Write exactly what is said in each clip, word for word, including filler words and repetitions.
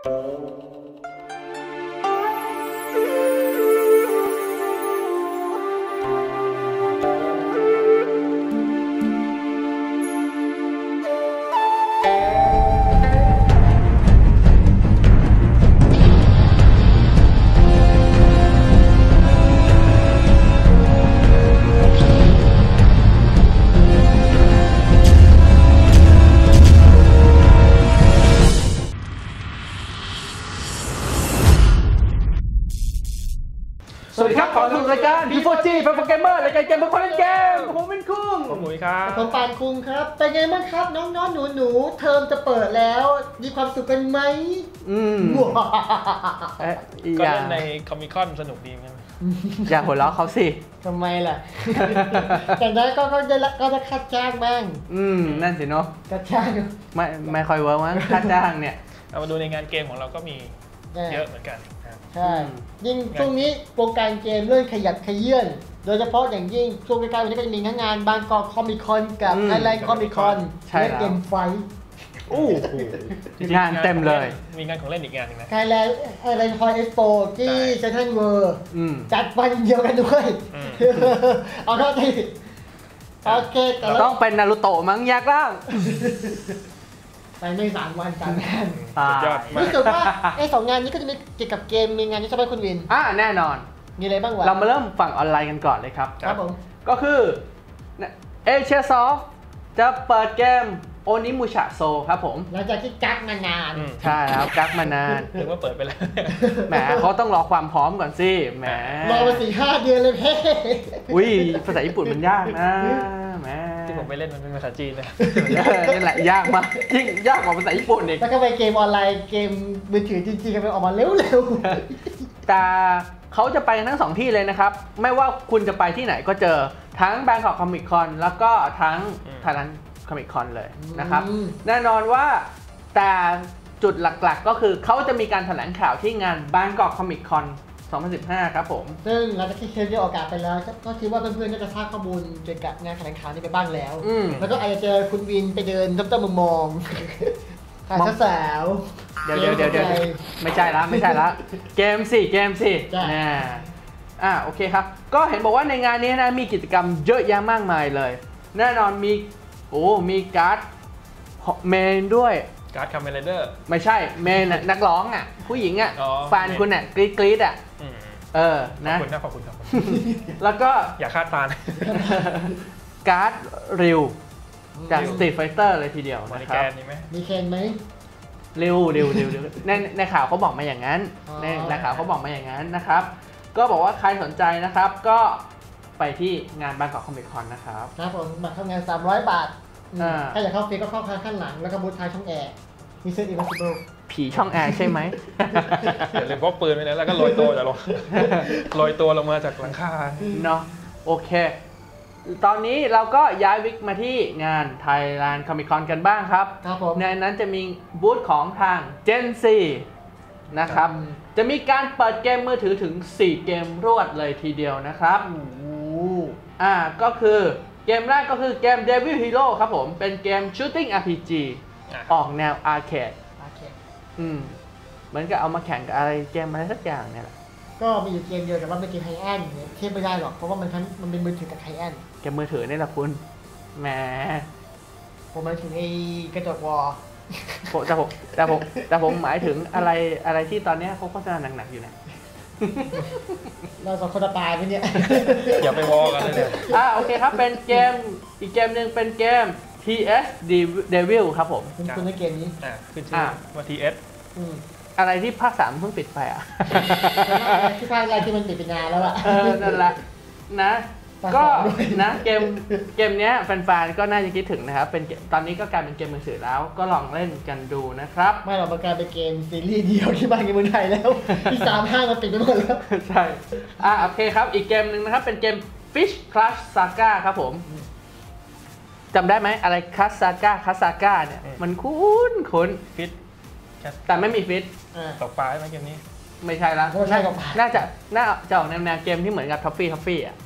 สวัสดีครับขอต้อนรับรายการ พี โฟร์ จี เป็นโปรแกรมเมอร์รายการเกมเพื่อคนเล่นเกมผมเป็นคุ้งผมหมุยครับผมปานคุ้งครับเป็นไงบ้างครับน้องๆหนูๆเทอมจะเปิดแล้วมีความสุขกันไหมอืมก็เล่นในคอมิคอนสนุกดีใช่ไหมอย่าหัวเราะเขาสิทำไมล่ะแต่นั้นก็ก็จะก็จะคัดจ้างบ้างอืมนั่นสิเนาะคัดจ้างไม่ไม่ค่อยเวิร์กมั้งคัดจ้างเนี่ยเอามาดูในงานเกมของเราก็มีเยอะเหมือนกันใช่ยิ่งช่วงนี้โปรแกรมเกมเริ่มขยับขยื่นโดยเฉพาะอย่างยิ่งช่วงใกล้ๆวันนี้ก็จะมีทั้งงานบางกอกคอมิคอนกับไทยแลนด์คอมิคอนและเกมไฟโอ้โหงานเต็มเลยมีงานของเล่นอีกงานนึงนะไทยแลนด์ไทยแลนด์คอยเอ็กซ์โปที่เซ็นทรัลเวิลด์จัดวันเดียวกันด้วยเอาเท่าที่โอเคต้องเป็นนารูโตะมั้งยากล่างไปไม่สามวันสามงานยอดมากรู้สึกว่าไอ้สองงานนี้ก็จะมีเกี่ยวกับเกมมีงานที่ใช่ไหมคุณวินอ่าแน่นอนมีอะไรบ้างวะเรามาเริ่มฝั่งออนไลน์กันก่อนเลยครับครับผมก็คือเอเชียซอฟจะเปิดเกมโอนิมุชะโซครับผมหลังจากที่กักมานานใช่แล้วกักมานานถึงว่าเปิดไปแล้วแหมเขาต้องรอความพร้อมก่อนสิแหมรอมาสี่ห้าเดือนเลยเพ่อุ้ยภาษาญี่ปุ่นมันยากนะแหมที่ผมไปเล่นมันเป็นภาษาจีนนะนี่แหละยากมากยิ่งยากกว่าภาษาญี่ปุ่นอีกแล้วก็ไปเกมออนไลน์เกมมือถือจริงๆกันไปออกมาเร็วๆแต่เขาจะไปทั้งสองที่เลยนะครับไม่ว่าคุณจะไปที่ไหนก็เจอทั้ง Bangkok Comic Con แล้วก็ทั้ง Thailand Comic Con เลยนะครับแน่นอนว่าแต่จุดหลักๆก็คือเขาจะมีการแถลงข่าวที่งาน Bangkok Comic Con สองพันสิบห้าครับผมซึ่งหลังจากที่เทปได้ออกอากาศไปแล้วก็คิดว่าเพื่อนๆน่าจะทราบข้อมูลเกี่ยวกับงานแถลงข่าวนี้ไปบ้างแล้วแล้วก็อาจจะเจอคุณวินไปเดินต้มๆมองๆถ่ายสาวเดี๋ยวเดี๋ยวเดี๋ยวเดี๋ยวไม่ใช่ละไม่ใช่ละเกมสิเกมสิน่อ่าโอเคครับก็เห็นบอกว่าในงานนี้นะมีกิจกรรมเยอะแยะมากมายเลยแน่นอนมีโอ้มีการ์ดเมนด้วยการ์ดคัมเมนเดอร์ไม่ใช่เมนน่ะนักร้องอ่ะผู้หญิงอ่ะแฟนคุณอ่ะกรี๊ดกรี๊ดอ่ะเออนะขอบคุณนะขอบคุณครับแล้วก็อย่าคาดตาการ์ดริวจาก Street Fighter เลยทีเดียวนะครับมีเคนไหมริวริวริวในในข่าวเขาบอกมาอย่างนั้นในในข่าวเขาบอกมาอย่างนั้นนะครับก็บอกว่าใครสนใจนะครับก็ไปที่งานบางกอกคอมิคอนนะครับครับผมบัตรเข้างานสามร้อยบาทถ้าอยากเข้าฟรีก็เข้าข้างหลังแล้วก็บูธท้ายช่องแอร์มีเซตอีเวนต์โบผีช่องแอร์ใช่ไหมอย่าลืมพกปืนไว้นะแล้วก็โรยตัวจะลงโรยตัวลงมาจากหลังคาเนาะโอเคตอนนี้เราก็ย้ายวิกมาที่งาน Thailand Comic Con กันบ้างครับครับผมในนั้นจะมีบูธของทาง เจน ซี นะครับจะมีการเปิดเกมมือถือถึงสี่เกมรวดเลยทีเดียวนะครับอ่าก็คือเกมแรกก็คือเกม Devil Hero ครับผมเป็นเกม Shooting อาร์ พี จี ออกแนวอาร์เคดอืมเหมือนกับเอามาแข่งกับอะไรเกมอะไรสักอย่างเนี่ยแหละก็มีอยู่เกมเดียวแต่ว่าเป็นเกมไฮแอนด์เทียบไม่ได้หรอกเพราะว่ามันมันเป็นมือถือกับไฮแอนด์เกมมือถือนี่แหละคุณแหมผมหมายถึงไอ้กระจกวอลแต่ผมแต่ผมแต่ผมหมายถึงอะไรอะไรที่ตอนนี้เขาโฆษณาหนักๆอยู่เนี่ยเราสองคนตายไปเนี่ยอย่าไปวอลกันเลยอ่าโอเคครับเป็นเกมอีกเกมหนึ่งเป็นเกม ที เอส Devil ครับผมคุณคุณในเกมนี้อ่าขึ้นชื่อว่า ที เอสอะไรที่ภาคสามเพิ่งปิดไปอ่ะที่ภาคอะไรที่มันปิดไปนานแล้วอ่ะเออนั่นแหละนะก็นะเกมเกมนี้แฟนๆก็น่าจะคิดถึงนะครับเป็นตอนนี้ก็กลายเป็นเกมมือถือแล้วก็ลองเล่นกันดูนะครับไม่หรอกมันกลายเป็นเกมซีรีส์เดียวที่บ้านในเมืองไทยแล้วที่สามห้ามันปิดไปหมดแล้วใช่อ่ะโอเคครับอีกเกมหนึ่งนะครับเป็นเกม Fish Crush Saga ครับผมจำได้ไหมอะไรคัสซาก้าคัสซาก้าเนี่ยมันคุ้นคุ้นฟิตแต่ไม่มีฟิตตกปลาใช่ไหมเกมนี้ไม่ใช่ละไม่ใช่กับน่าจะน่าจะออกแนวเกมที่เหมือนกับท็อฟฟี่ท็อฟฟี่อ่ะ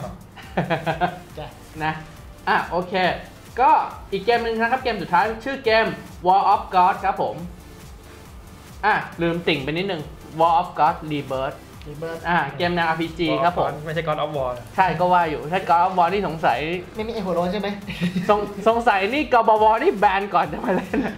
นะอ่ะโอเคก็อีกเกมหนึ่งนะครับเกมสุดท้ายชื่อเกม War of God ครับผมอ่ะลืมติ่งไปนิดนึง War of God Rebirth รีเบิร์ดอ่ะเกมแนว อาร์ พี จี ครับผมไม่ใช่ God of War ใช่ก็ว่าอยู่ถ้า God of War นี่สงสัยไม่มีไอหัวโล้นใช่ไหมสงสงสัยนี่กบวนี่แบนก่อนจะมาเล่นอะ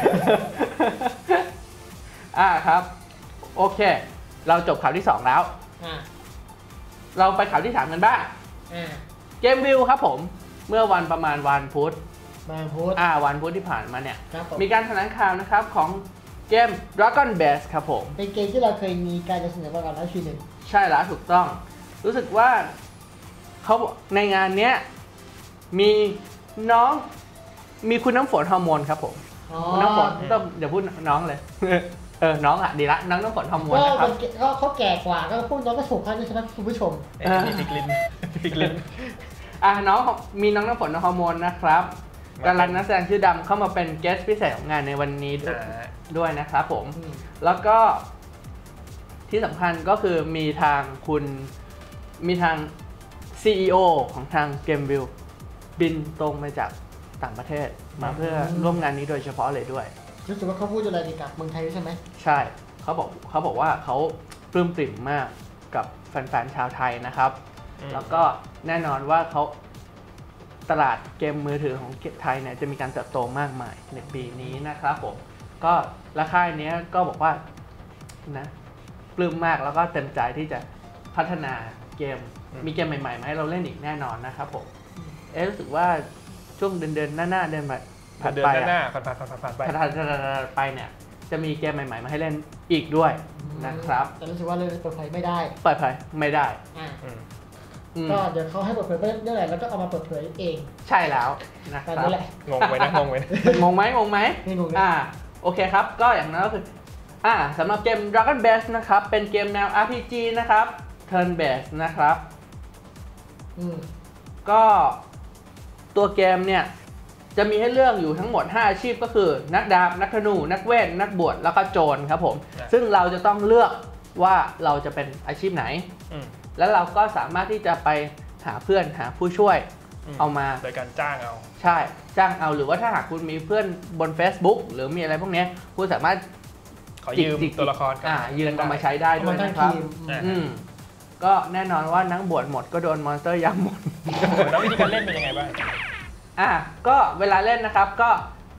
อ่ะครับ โอเค เราจบข่าวที่สองแล้วอ่าเราไปข่าวที่สามกันบ้างอ่าเกมวิวครับผม เมื่อวันประมาณวันพุธมาพูดอ่าวันพุธที่ผ่านมาเนี่ยครับผมมีการแถลงข่าวนะครับของเกม Dragon Base ครับผมเป็นเกมที่เราเคยมีการนำเสนอมาก่อนแล้วทีหนึ่งใช่แล้วถูกต้อง รู้สึกว่าเขาในงานเนี้ยมีน้องมีคุณน้ำฝนฮอร์โมนครับผมอ๋อคุณน้ำฝนต้องอย่าพูดน้องเลย เออน้องอ่ะดีละน้องน้ำฝนฮอร์โมนก็นะครัมับนก็เขาแก่กว่าก็พูดน้องก็ถูกครับใช่ไหมคุณผู้ชมเอ้ยพิกลินพิกลินอ่ะน้องมีน้องน้ำฝนฮอร์โมนนะครับมากำลังนักแสดงชื่อดำเข้ามาเป็นเกสต์พิเศษของงานในวันนี้ด้วยอ่าด้วยนะครับผมอืมแล้วก็ที่สำคัญก็คือมีทางคุณมีทาง ซี อี โอ ของทางเกมวิวบินตรงมาจากต่างประเทศมาเพื่อร่วมงานนี้โดยเฉพาะเลยด้วยรู้สึกว่าเขาพูดอะไรดีกับเมืองไทยใช่ไหมใช่เขาบอกเขาบอกว่าเขาปลื้มปริ่มมากกับแฟนๆชาวไทยนะครับอืมแล้วก็แน่นอนว่าเขาตลาดเกมมือถือของไทยเนี่ยจะมีการเติบโตมากมายในปีนี้นะครับผมก็ราคาเนี้ยก็บอกว่านะปลื้มมากแล้วก็เต็มใจที่จะพัฒนาเกมมีเกมใหม่ๆมาให้เราเล่นอีกแน่นอนนะครับผมเอ๊ะรู้สึกว่าช่วงเดือนเดือนหน้าๆเดือนผ่านเดือนไปหน้าอะผ่านผ่านผ่านผ่านผ่านไปผ่านไปเนี่ยจะมีเกมใหม่ๆมาให้เล่นอีกด้วยนะครับแต่รู้สึกว่าเรื่องนี้เปิดเผยไม่ได้เปิดเผยไม่ได้อ่าอืมอืมก็เดี๋ยวเขาให้เปิดเผยเรื่องอะไรแล้วก็เอามาเปิดเผยเองใช่แล้วนะคตามรับนี้แหละงงไปนะงงไปนะงงไหมงงไหมไม่งงเลยอ่าโอเคครับ ก็อย่างนั้นก็คืออ่าสำหรับเกม Dragon Base นะครับ เป็นเกมแนว อาร์ พี จี นะครับ Turn Based นะครับอืมก็ตัวเกมเนี่ย จะมีให้เลือกอยู่ทั้งหมด ห้า อาชีพก็คือนักดาบ นักธนู นักเวท นักบวช แล้วก็โจรครับผมครับซึ่งเราจะต้องเลือกว่าเราจะเป็นอาชีพไหนอืมแล้วเราก็สามารถที่จะไปหาเพื่อนหาผู้ช่วยอืมเอามาโดยการจ้างเอาใช่ จ้างเอาหรือว่าถ้าหากคุณมีเพื่อนบน Facebook หรือมีอะไรพวกเนี้ยคุณสามารถขอยืมจิกๆตัวละครกัอ่ายืนเอามาใช้ได้เอาด้วมาย ทั้งนะครับทีมอ่าอืมก็แน่นอนว่านักบวชหมดก็โดนมอนสเตอร์ยักษ์หมดแล้ววิธีการเล่นเป็นยังไงบ้างอ่ะก็เวลาเล่นนะครับก็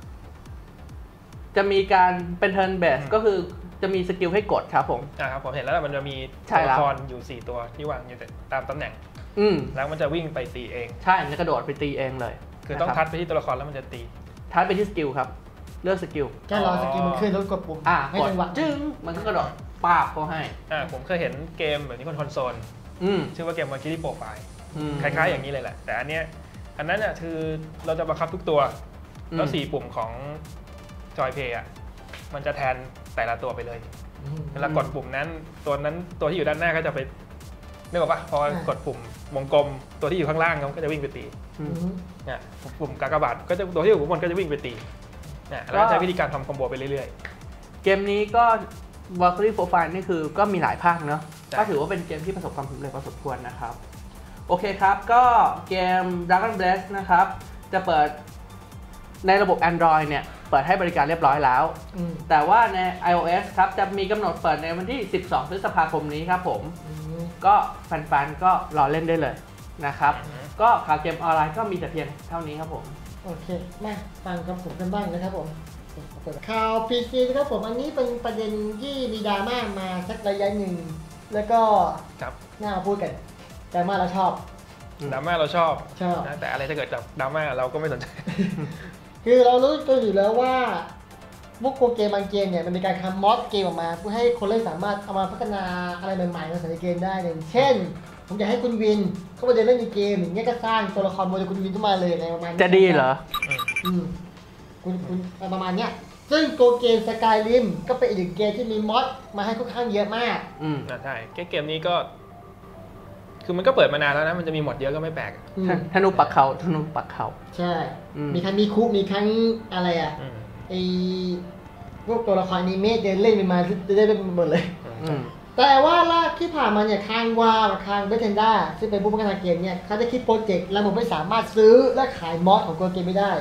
จะมีการเป็น turn base อืมก็คือจะมีสกิลให้กดครับผมอ่าครับผมเห็นแล้วมันจะมีใช่ตัวแล้ละวครอยู่สี่ตัวที่วางอยู่ตามตำแหน่งอืมแล้วมันจะวิ่งไปตีเองใช่มันจะกระโดดไปตีเองเลยคือต้องนะทัรัดบไปที่ตัวละครแล้วมันจะตีทัดไปที่สกิลครับเลือกสกิลแค่รอสกิลมันขึ้นแล้วกดปุ่มอ่ะให้กดจังหวะจึ้งมันก็กระโดดปาบเขาให้อ่าผมเคยเห็นเกมแบบนี้บนคอนโซลอืมชื่อว่าเกมมาคิริโปรไฟล์อืมคล้ายๆอย่างนี้เลยแหละ แต่อันเนี้ยอันนั้นอ่ะคือเราจะบังคับทุกตัวอืมแล้วสี่ปุ่มของจอยเพย์อ่ะมันจะแทนแต่ละตัวไปเลยอืมเวลากดปุ่มนั้นตัวนั้นตัวที่อยู่ด้านหน้าก็จะไปนึกออกปะพอกดปุ่มวงกลมตัวที่อยู่ข้างล่างเขาก็จะวิ่งไปตีอือืมมเนี่ยปุ่มกากบาทก็จะตัวที่อยู่ข้างบนก็จะวิ่งไปตีเนี่ยแล้วก็ใช้วิธีการทำคอมโบไปเรื่อยเกมนี้ก็ Valkyrie Profile นี่คือก็มีหลายภาคเนอะใช่ก็ถือว่าเป็นเกมที่ประสบความสำเร็จพอสมควรนะครับ โอเคครับ ก็เกม Dragon Blast นะครับ จะเปิดในระบบ Android เนี่ย เปิดให้บริการเรียบร้อยแล้วอืมแต่ว่าใน iOS ครับ จะมีกำหนดเปิดในวันที่ สิบสอง พฤษภาคมนี้ครับผมอืมก็แฟนๆ ก็รอเล่นได้เลยนะครับอือฮึก็ข่าวเกมออนไลน์ก็มีแต่เพียงเท่านี้ครับผมโอเค มาฟังคำผมกันบ้างนะครับผมข่าวพีซีนะครับผมอันนี้เป็นประเด็นที่มีดราม่ามาสักระยะหนึ่ง แล้วก็ๆครับน่ามาพูดกันดราม่าเราชอบดราม่าเราชอบชอบนะแต่อะไรถ้าเกิดจากดราม่าเราก็ไม่สนใจคือเรารู้ตัวอยู่แล้วว่าพวกโกเกมบางเกมเนี่ยมันมีการทำมอดเกมออกมาเพื่อให้คนเล่นสามารถเอามาพัฒนาอะไรใหม่ๆมาใส่ในเกมได้อย่างเช่น ผมอยากให้คุณวินเข้ามาเดินเล่นในเกมอย่างเงี้ยก็สร้างตัวละครโมเดลคุณวินขึ้นมาเลยอะไรประมาณนี้จะดีเหรออืมคุณคุณประมาณเนี้ยซึ่งโกเกมสกายริมก็เป็นอีกหนึ่งเกมที่มีมอดมาให้ค่อนข้างเยอะมากอืมนะใช่เกมนี้ก็ คือมันก็เปิดมานานแล้วนะมันจะมีหมดเยอะก็ไม่แปลกอืมธนูปักเขาธนูปักเขาใช่อืมมีทั้งมีคุมีทั้งอะไรอ่ะอืมไอพวกตัวละครอนิเมะเดินเล่นไปมาได้ไปหมดเลยอืมแต่ว่าล่าที่ผ่านมาเนี่ยทางวาวกับทางเบทเทนด้าซึ่งเป็นผู้พัฒนาเกมเนี่ยเขาได้คิดโปรเจกต์แล้วผมไม่สามารถซื้อและขายมอดของตัวเกมไม่ได้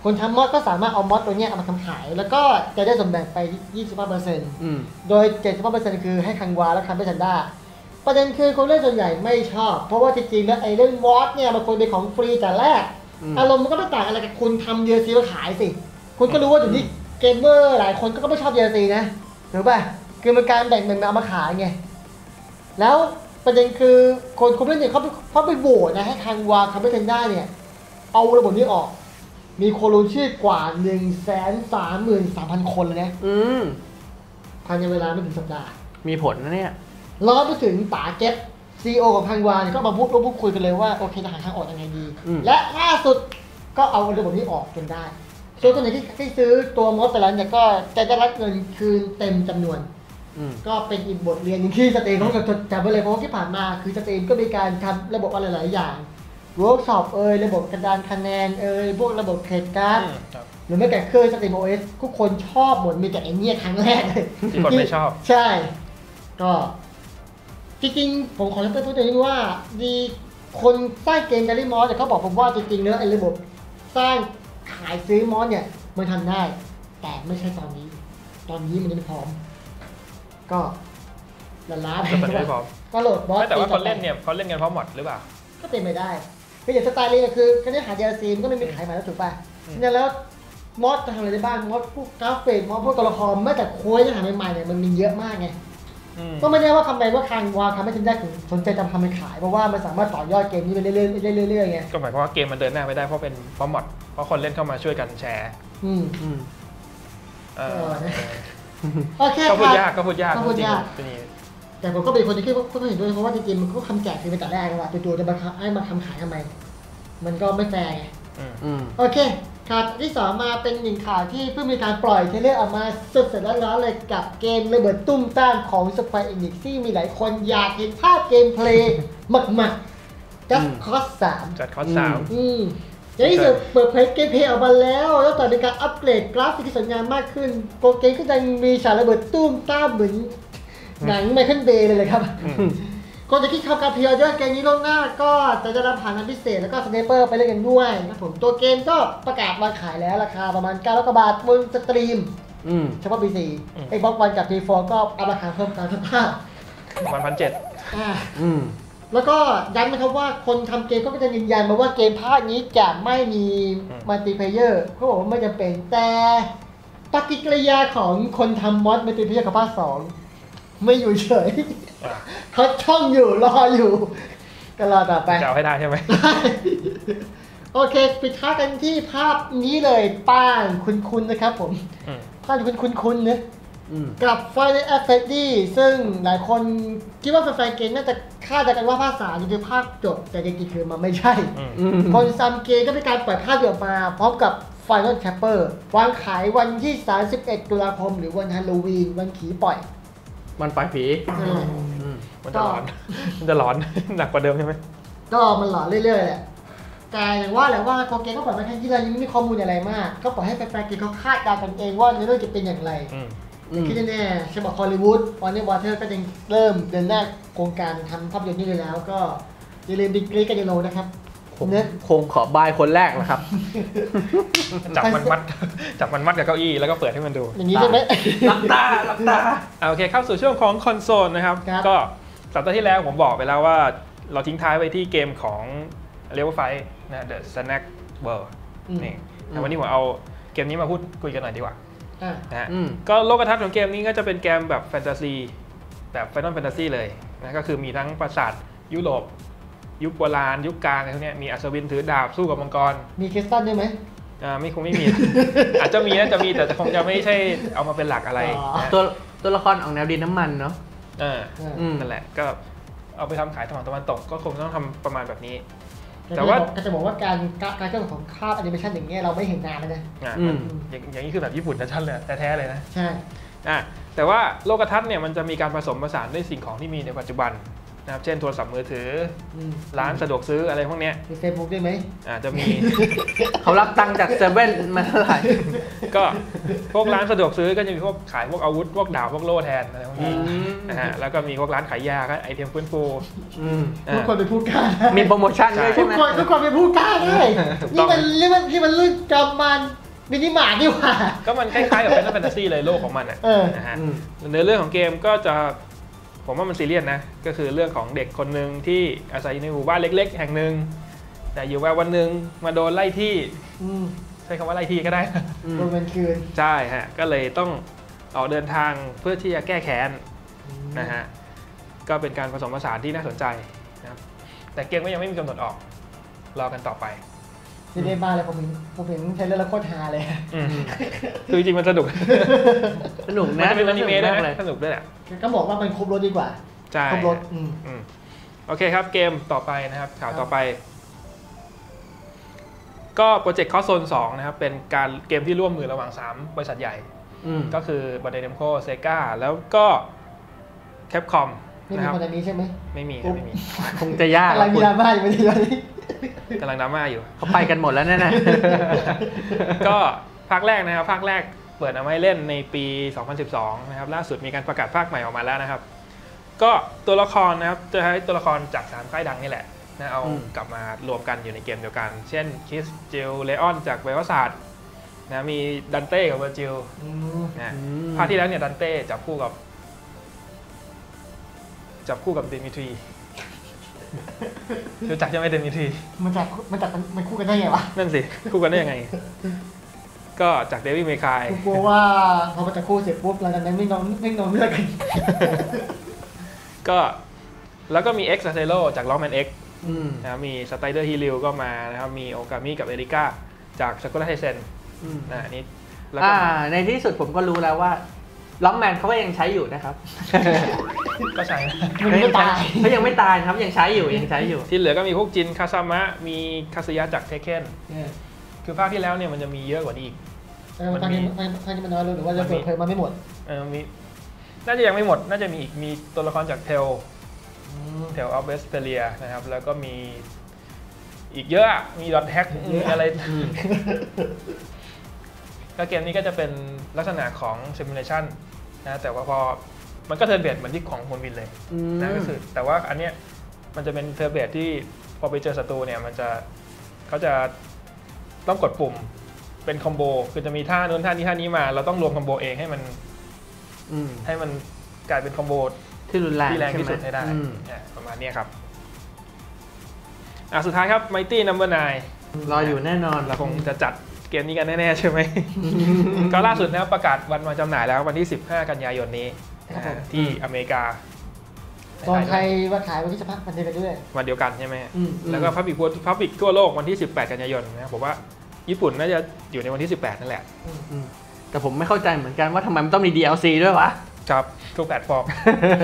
คนทำมอดก็สามารถเอามอดตัวเนี้ยเอามาทำขาย แล้วก็จะได้ส่วนแบ่งไป ยี่สิบห้าเปอร์เซ็นต์อืมโดย เจ็ดสิบห้าเปอร์เซ็นต์ คือให้คังวาและคันเบชันด้าประเด็นคือคนเล่นส่วนใหญ่ไม่ชอบ เพราะว่าจริงๆแล้วไอ้เรื่องมอดเนี่ยมันควรเป็นของฟรีแต่แรกอืมอารมณ์มันก็ไม่ต่างอะไรกับคุณทำ ดี แอล ซี มาขายสิ คุณก็รู้ว่าอยู่ที่เกมเมอร์หลายคนก็ไม่ชอบ ดี แอล ซี นะถูกป่ะคือมันการแบ่งแบ่งเอามาขายไงแล้วประเด็นคือคนคนเล่นเนี่ยเขาไปเขาไปโหวตนะให้คังวาคันเบชันด้าเนี่ยเอาระบบนี้ออกมีคนลงชื่อกว่า หนึ่งแสนสามหมื่นสามพัน คนเลยนะอืมภายในเวลาไม่ถึงสัปดาห์มีผลนะเนี่ยล้อไปถึงป๋าเก็ตซีอีโอของพังวาเนี่ยก็มาพูดร่วมพูดคุยกันเลยว่าโอเคจะหาทางออกยังไงดีอืมและล่าสุดก็เอาระบบนี้ออกจนได้ ส่วนคนไหนที่ที่ซื้อตัวมดไปแล้วเนี่ยก็จะได้รับเงินคืนเต็มจำนวนอืมก็เป็นอีกบทเรียนหนึงที่สตรีมเขาจดจำไว้เลยเพราะว่าที่ผ่านมาคือสตรีมก็มีการทำระบบอะไรหลายอย่างเวิร์กช็อปเอ่ยระบบกระดานคะแนนเอ่ยพวกระบบเครดิตการ์ดอืมครับหรือแม้แต่เครื่องสตรีมโอเอสทุกคนชอบหมดมีแต่ไอเนี่ยครั้งแรกเลยที่คนไม่ชอบใช่ ก็จริงๆผมขอเล่าตัวนี้ว่าดีคนสร้างเกมการ์ดมอสเนี่ยเขาบอกผมว่าจริงๆแล้วไอ้ระบบสร้างขายซื้อมอสเนี่ยมันทำได้ แต่ไม่ใช่ตอนนี้ ตอนนี้มันยังไม่พร้อม ก็ละล้าไปก็ตอนนี้ไม่พร้อมก็โหลดบอสแต่ว่าคนเล่นเนี่ยเขาเล่นกันเพราะมอดหรือเปล่าก็เป็นไปได้คืออย่างสไตล์เลยคือการหา ดี แอล ซี มันก็ไม่มีขายใหม่แล้วถูกป่ะอืมเนี่ยแล้วมอสจะทำอะไรได้บ้างมอสพวกกราฟิกมอสพวกตัวละครแม้แต่โค้ดจะหาใหม่ๆเนี่ยมันมีเยอะมากไงอืมก็ไม่ได้ว่าทำไมว่าคังวาทำให้ทีมได้ถึงสนใจทำทำไปขายเพราะว่ามันสามารถต่อยอดเกมนี้ไปเรื่อยๆเรื่อยๆไงก็หมายความว่าเกมมันเดินหน้าไม่ได้เพราะเป็นเพราะมอดเพราะคนเล่นเข้ามาช่วยกันแชร์อืมอืมเออเออนะ โอเคก็พูดครับยากก็พูดยากก็พูดยากจริงๆเป็นอย่างนี้แต่ผมก็เป็นคนที่คิดว่าก็เห็นด้วยเพราะว่าจริงๆมันก็คำแจกคือเป็นแต่แรกแล้วอะจู่ๆจะมาให้มาทำขายทำไม มันก็ไม่แฟร์ไงอืมอืมโอเคข่าวที่สองมาเป็นหนึ่งข่าวที่เพิ่งมีการปล่อยเทรลเลอร์ออกมาสดๆร้อนๆเลยกับเกมระเบิดตุ้มต้ามของ Square Enix ที่มีหลายคนอยากเห็นภาพเกมเพลย์หมักๆ Just อืม Cause สามจัดคอร์สสามอืมอย่างที่สุดเปิดเผยเกมเพลย์ออกมาแล้ว แล้วต่อในการอัปเกรดกราฟิกที่สวยงามมากขึ้นโปรเกมก็ยังมีฉากระเบิดตุ้มต้ามเหมือนหนังไมเคิลเบย์เลยเลยครับอืมคนจะคิดทำการพรีออเดอร์เกมนี้ล่วงหน้าก็จะได้รับผ่านงานพิเศษแล้วก็สเนเปอร์ไปเล่นกันด้วยครับผมตัวเกมก็ประกาศวางขายแล้วราคาประมาณเก้าร้อยกว่าบาทบนสตรีมอืมเฉพาะ พี ซีอืม Xbox One กับ พี โฟร์ ก็เอาราคาเพิ่มตามสภาพวันพันเจ็ดอ่าอืมแล้วก็ย้ำนะครับว่าคนทำเกมก็จะยืนยันมาว่าเกมภาคนี้จะไม่มีมัลติเพลเยอร์เขาบอกว่าไม่จำเป็นแต่ปฏิกิริยาของคนทำมอดมัลติเพลเยอร์กับภาคสองไม่อยู่เฉย เขาช่องอยู่รออยู่ก็รอต่อไปจะเอาให้ได้ใช่ไหมโอเคปิดท้ายกันที่ภาพนี้เลยป้างคุณๆนะครับผมอืมภาพคุณคุณๆนะอืมกับ Final Fantasy ซึ่งหลายคนคิดว่าแฟนๆเกมน่าจะคาดเดากันว่าภาคสามคือภาคจบแต่จริงๆคือมันไม่ใช่อืมอืมคนซัมเกมก็เป็นการปล่อยภาพเดียวมาพร้อมกับ Final Chapter วางขายวันที่สามสิบเอ็ดตุลาคมหรือวันฮาโลวีนวันผีปล่อยมันปล่อยผีนั่นแหละอืมมันจะร้อน มันจะร้อน หนักกว่าเดิมใช่ไหมก็มันหลอนเรื่อยๆแหละกลายเป็นว่าแหละว่าโปรเกมก็ปล่อยมาแค่ที่เรายังไม่มีข้อมูลอะไรมาก ก็ปล่อยให้แฟนๆเกมเขาคาดเดากันเองว่าในเรื่องจะเป็นอย่างไรอืมอืมคิดแน่ๆใช่บอกฮอลลีวูดวอร์เนอร์วอเตอร์ก็ยังเริ่มเดินหน้าโครงการทำภาพยนตร์นี้เลยแล้ว ก็อย่าลืมบิ๊กกรี๊ดกันยโนนะครับผมเนื้อคงขอบายคนแรกนะครับจับมันมัด จับมันมัดกับเก้าอี้แล้วก็เปิดให้มันดูอย่างนี้ใช่ไหมหลับตาหลับตาอ่าโอเคเข้าสู่ช่วงของคอนโซลนะครับครับก็สัปดาห์ที่แล้วผมบอกไปแล้วว่าเราทิ้งท้ายไปที่เกมของเรียกว่าไฟนะ The Snack World อืมนี่แต่วันนี้ผมเอาเกมนี้มาพูดคุยกันหน่อยดีกว่าอ่ะนะฮะอืมก็โลกทัศน์ของเกมนี้ก็จะเป็นเกมแบบแฟนตาซีแบบ Final Fantasy เลยนะก็คือมีทั้งปราสาทยุโรปยุคโบราณยุคกลางอะไรพวกเนี้ยมีอัศวินถือดาบสู้กับมังกรมีคริสตัลด้วยไหมอ่าไม่คงไม่มี อาจจะมีนะจะมีแต่คงจะไม่ใช่เอามาเป็นหลักอะไรอ๋อนะตัวตัวละครออกแนวดินน้ำมันเนาะเอออ่ะอืมนั่นแหละก็เอาไปทำขายฝั่งตะวันตกก็คงต้องทำประมาณแบบนี้ แต่แต่ว่าว่าก็จะบอกว่าการการเคลื่อนไหวของคาบแอนิเมชันอย่างเงี้ยเราไม่เห็นนานแล้วนะอ่ะอืมอย่างอย่างนี้คือแบบญี่ปุ่นชัดๆเลยแท้ๆเลยนะใช่อ่ะแต่ว่าโลกทัศน์เนี่ยมันจะมีการผสมผสานด้วยสิ่งของที่มีในปัจจุบันนะครับเช่นโทรศัพท์มือถืออืมร้านสะดวกซื้ออะไรพวกเนี้ยมีเฟซบุ๊กด้วยไหมอาจจะมีเขารับตังค์จากเซเว่นมาเท่าไหร่ก็พวกร้านสะดวกซื้อก็จะมีพวกขายพวกอาวุธพวกดาบพวกโล่แทนอะไรพวกนี้อืมนะฮะแล้วก็มีพวกร้านขายยาก็ไอเทมฟื้นฟูอืมทุกคนเป็นผู้กล้ามีโปรโมชั่นด้วยทุใช่กไหมคนทุกคนเป็นผู้กล้าเลยถูกต้นี่องมันนี่มันที่มันรุ่นกำมันมินิมาร์ทนี่หว่าก็มันคล้ายๆกับ Final Fantasy เลยโลกของมันอ่ะเออนะฮะอืมเนื้อเรื่องของเกมก็จะผมว่ามันซีเรียสนะก็คือเรื่องของเด็กคนหนึ่งที่อาศัยอยู่ในหมู่บ้านเล็ก ๆ แห่งหนึ่งแต่อยู่วันหนึ่งมาโดนไล่ที่อืมใช้คำว่าไล่ที่ก็ได้อืมโดนมันคืนใช่ฮะก็เลยต้องออกเดินทางเพื่อที่จะแก้แค้นนะฮะก็เป็นการผสมผสานที่น่าสนใจนะครับแต่เกมก็ยังไม่มีกำหนดออกรอกันต่อไปที่ได้บ้านเลยผมเห็นผมเห็นเทรลเลอร์แล้วโคตรฮาเลยอืมคือจริงๆมันสนุกสนุกมันนะจะเป็นอนิเมะสนะกากเลยสนุกด้วยแหละก็บอกว่ามันครบรถดีกว่าใช่ครบรถอืมอืมโอเคครับเกมต่อไปนะครับข่าวต่อไป ก็โปรเจกต์คอสโซนสองนะครับเป็นการเกมที่ร่วมมือระหว่างสามบริษัทใหญ่อืมก็คือบันไดเนมโคเซกาแล้วก็แคปคอมไม่นะมีครับคนอันนี้ใช่ไหมไม่มีอุ๊บไม่มีคงจะยากกำลังมีดราม่าอยู่ไม่ได้เลยกำลังดราม่าอยู่เขาไปกันหมดแล้วแน่ก็ภาคแรกนะครับภาคแรกเปิดเอาไว้เล่นในปี สองพันสิบสอง นะครับล่าสุดมีการประกาศภาคใหม่ออกมาแล้วนะครับ ก็ตัวละครนะครับจะใช้ตัวละครจากสามค่ายดังนี่แหละนะเอากลับมารวมกันอยู่ในเกมเดียวกัน เช่นคิสจิลเลออนจากไบโอศาสตร์นะมีดันเต้กับเวอร์จิลอืมนะอืมภาคที่แล้วเนี่ยดันเต้จับคู่กับจับคู่กับเดมิทรีรู้จักใช่ไหมเดมิทรีมันจากมันจากมันคู่กันได้ไงวะนั่นสิคู่กันได้ยังไง ก็จากเดวิดเมคายกูกลัวว่าพอมันจะคู่เสร็จปุ๊บหลังจากนั้นไม่นอนไม่นอนเลือกกันก็แล้วก็มี X ซาเซโร่จากล็อกแมน X อืมนะครับมีสไตเดอร์ฮิลิวก็มานะครับมีโอกามิกับเอริก้าจากซากุระไทเซนอืมนะอันนี้แล้วก็อ่าในที่สุดผมก็รู้แล้วว่าล็อกแมนเขาก็ยังใช้อยู่นะครับก็ใช่นะมันไม่ตายเขายังไม่ตายนะครับยังใช้อยู่ยังใช้อยู่ที่เหลือก็มีพวกจินคาซามะมีคาซึยะจากเทเคนเนี่ยคือภาคที่แล้วเนี่ยมันจะมีเยอะกว่านี้อีกเออตอนนี้ตอนนี้มันน้อยลงหรือว่าจะเปิดเผยมาไม่หมดเออมีน่าจะยังไม่หมด น่าจะมีอีกมีตัวละครจากเทลเทลออฟเวสเปเรียนะครับแล้วก็มีอีกเยอะมีดอทแฮกมีอะไรอืมก็เกมนี้ก็จะเป็นลักษณะของซิมูเลชันนะแต่ว่าพอมันก็เทิร์นเบสเหมือนที่ของโฮนวินเลยอืมนะก็คือแต่ว่าอันเนี้ยมันจะเป็นเทิร์นเบสที่พอไปเจอศัตรูเนี่ยมันจะเขาจะต้องกดปุ่มเป็นคอมโบคือจะมีท่านู้นท่านี้ท่านี้มา เราต้องรวมคอมโบเองให้มันอืมให้มันกลายเป็นคอมโบที่รุนแรงที่แรงที่สุดช่ให้ไหมได้อืมอ่ะประมาณเนี้ยครับอ่ะสุดท้ายครับ Mighty Number ไนน์รออยู่แน่นอนเราคงจะจัดเกมนี้กันแน่ๆใช่ไหม ก็ล่าสุดนะครับประกาศวันมาจำหน่ายแล้ววันที่สิบห้ากันยายนนี้นะฮะที่อเมริกาตอนใครว่าขายวันที่จะพักมันจะไปด้วยวันเดียวกันใช่ไหมอืมแล้วก็พับบิกพับบิกทั่วโลกวันที่สิบแปดกันยายนนะครับผมว่าญี่ปุ่นน่าจะอยู่ในวันที่สิบแปดนั่นแหละอืมแต่ผมไม่เข้าใจเหมือนกันว่าทำไมมันต้องมี ดี แอล ซี ด้วยวะครับทุกแพลตฟอร์ม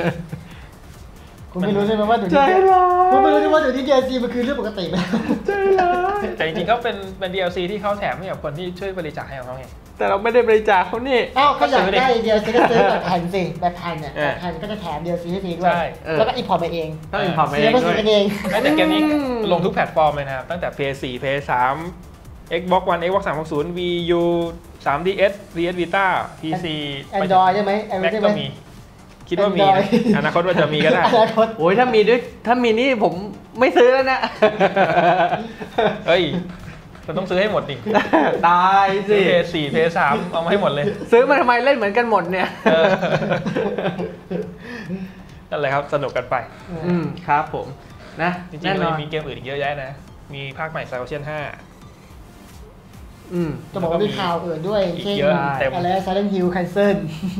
คุณไม่รู้ใช่ไหมว่าเดี๋ยวใจนี้ร้ายคุณไม่รู้ใช่ไหมว่าเดี๋ยวนี้ ดี แอล ซี มันคือเรื่องปกติไปแล้วใจร้ายแต่จริงๆเขาเป็นเป็น ดี แอล ซี ที่เขาแถมให้กับคนที่ช่วยบริจาคให้เขาไงแต่เราไม่ได้บริจาคเขานี่อ้าวก็อยากได้ ดี แอล ซี ก็ซื้อแบบแผ่นสิแบบแผ่นเนี่ยเออแบบแผ่นก็จะแถม ดี แอล ซี ให้ฟรีด้วยใช่เออแล้วก็อินพอร์ตมาเองต้องอินพอร์ตมาเสีเอย งภาษีด้วยกันเองแต่เกมนี้อืมลงทุกแพลตฟอร์มเลยนะครับ ตั้งแต่ พี เอส โฟร์ พี เอส ทรี Xbox One Xbox สามหกศูนย์ Wii U ทรี ดี เอส พี เอส Vita พี ซี Android ใช่ไหมแม็ Android กใช่ไหมก็มี คิดว่ามีนะ Android อนาคตว่าจะมีก็ได้อนาคตโอ้ยถ้ามีด้วยถ้ามีนี่ผมไม่ซื้อแล้วนะเฮ้ยเราต้องซื้อให้หมดดิตายสิเพย์สี่เพย์สามเอามาให้หมดเลยซื้อมาทำไมเล่นเหมือนกันหมดเนี่ยเออนั่นแหละครับ สนุกกันไปอืมครับผมนะจริงๆแน่มันนอนยังมีเกมอื่นอีกเยอะแยะนะ มีภาคใหม่ Star Ocean ห้าอืมจะบอกว่ามีข่าวอื่นด้วยอีกเช่นเยอะเต็มอะไร Silent Hill Cancel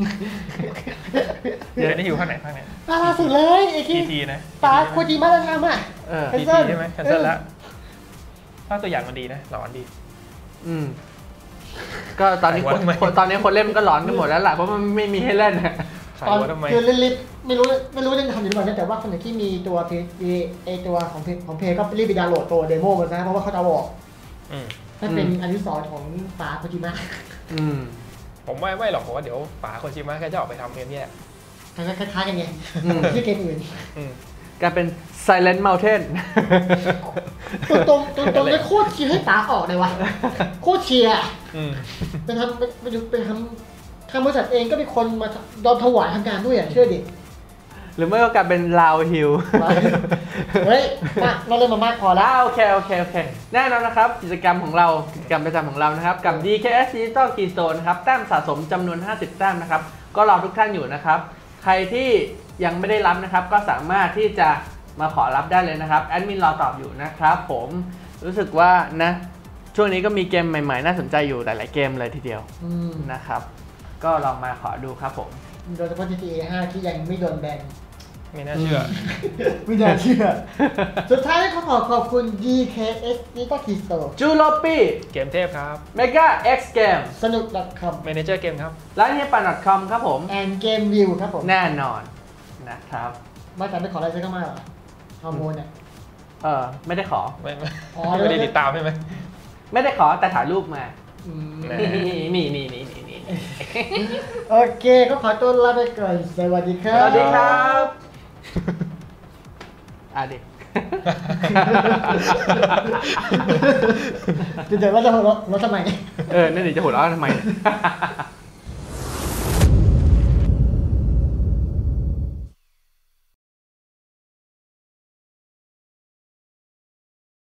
เดี๋ยวได้อยู่ภาคไหนภาคไหนล่าสุดเลยไอ้ทีที่ทีนะปาโคจิมะจะทำอ่ะเออที Cancel ทีใช่ไหม cancel แล้วภาคตัวอย่างมันดีนะหลอนดีอืมก็ตอนนี้ใส่หัวทำไมคนตอนนี้คนเล่นมันก็หลอนกันหมดแล้วล่ะเพราะมันไม่มีให้เล่นอะใส่ตอนหัวทำไมคือลิฟไม่รู้ไม่รู้จะทำอยู่หรือเปล่านะแต่ว่าคนไหนที่มีตัวเพย์ไอตัวของเพย์ของเพย์ก็รีบไปดาวน์โหลดตัวเดโมมาซะเพราะว่าเขาจะเอาออกอืมนั่นเป็นอนุสรณ์ของปาโคจิมะอืมผมไม่ไม่หรอกผมว่าเดี๋ยวป๋าโคชิมะแค่จะออกไปทำเกมเนี่ยคล้ายๆกันไงอืมชื่อเกมอื่นอืมกลายเป็น Silent Mountain ตรงตรงตรงตรงเลยโคตรเชียร์ให้ป๋าออกเลยวะโคตรเชียร์อืมไปทำไปไปดูไปทำทางบริษัทเองก็มีคนมาดอนถวายทำการด้วยอ่ะเชื่อดิหรือไม่ก็กลายเป็น Lao Hill เฮ้ยมาเราเล่นมามากพอแล้วอ่าโอเคโอเคโอเคแน่นอนนะครับกิจกรรมของเรากิจกรรมประจำของเรานะครับกับ ดี เค เอส Digital Keystone นะครับแต้มสะสมจำนวนห้าสิบแต้มนะครับก็รอทุกท่านอยู่นะครับใครที่ยังไม่ได้รับนะครับก็สามารถที่จะมาขอรับได้เลยนะครับแอดมินรอตอบอยู่นะครับผมรู้สึกว่านะช่วงนี้ก็มีเกมใหม่ๆน่าสนใจอยู่หลายๆเกมเลยทีเดียวอืมนะครับก็ลองมาขอดูครับผมโดยเฉพาะ จี ที เอ ห้าที่ยังไม่โดนแบนไม่น่าเชื่อไม่น่าเชื่อ สุดท้ายก็ขอขอบคุณ ดี เค เอส Digital Keystone จูโลปี้เกมเทพครับ Mega X Game สนุก .com เมเนเจอร์เกมครับร้านเฮียปัน .com ครับผม and Game View ครับผมแน่นอนนะครับมาจากไปขออะไรซื้อเข้ามาเหรอฮอร์โมนเนี่ยเออไม่ได้ขอไม่ไม่อ๋อไม่ได้ติดตามใช่ไหมไม่ได้ขอแต่ถ่ายรูปมาอืมแน่นี่นี่นี่นี่นี่โอเคก็ขอตัวลาไปก่อนสวัสดีคสรับวัสดีครับอ่ะดิเดี๋ยวว่าจะหัวเราะหัวเราะทำไมเออนั่นดิจะหัวเราะทำไม